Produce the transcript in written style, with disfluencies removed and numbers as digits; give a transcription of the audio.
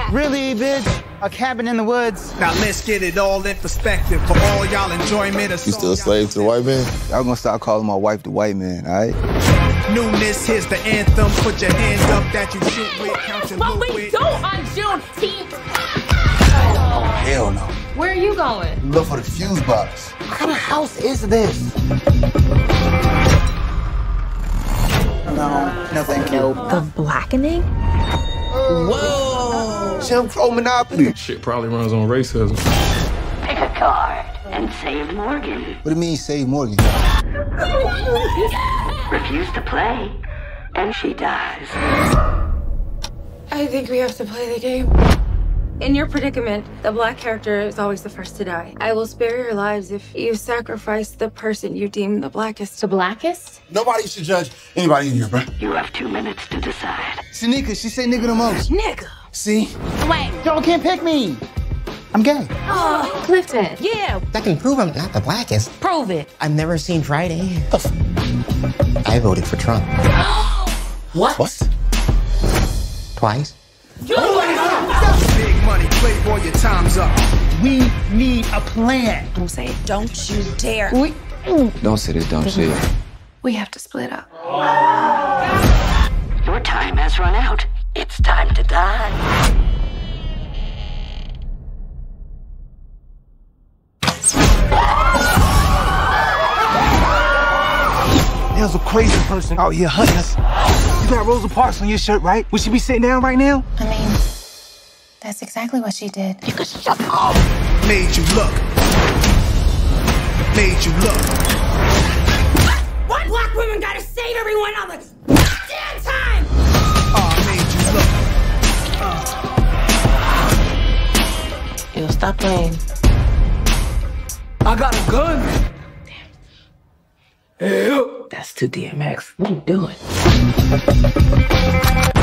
that? Really, bitch? A cabin in the woods? Now let's get it all in perspective for all y'all enjoyment. You still a slave to the white man? Y'all gonna start calling my wife the white man, all right? Newness, here's the anthem. Put your hands up that you shoot with. Count your What loot we with. do on Juneteenth? Oh, hell no. Where are you going? Look for the fuse box. What kind of house is this? No, thank you. The blackening? Whoa! Jim Crow Monopoly. Shit probably runs on racism. Pick a card and save Morgan. What do you mean, save Morgan? Refuse to play, and she dies. I think we have to play the game. In your predicament, the black character is always the first to die. I will spare your lives if you sacrifice the person you deem the blackest. The blackest? Nobody should judge anybody in here, bro. You have 2 minutes to decide. Shanika, she say nigga the most. Nigga. See? Wait. Y'all can't pick me. I'm gay. Oh, Clifton. Yeah. I can prove I'm not the blackest. Prove it. I've never seen Friday. I voted for Trump. What? Twice. Big money, playboy, your time's up. We need a plan. Don't say it. Don't you dare. Don't say this dumb shit. We have to split up. Your time has run out. It's time to die. There's a crazy person out here hunting us. You got Rosa Parks on your shirt, right? Would she be sitting down right now? I mean, that's exactly what she did. You could shut up. Made you look. Made you look. One black woman gotta save everyone all the damn time! Made you look. Yo, stop playing. I got a gun. That's too DMX. What are you doing?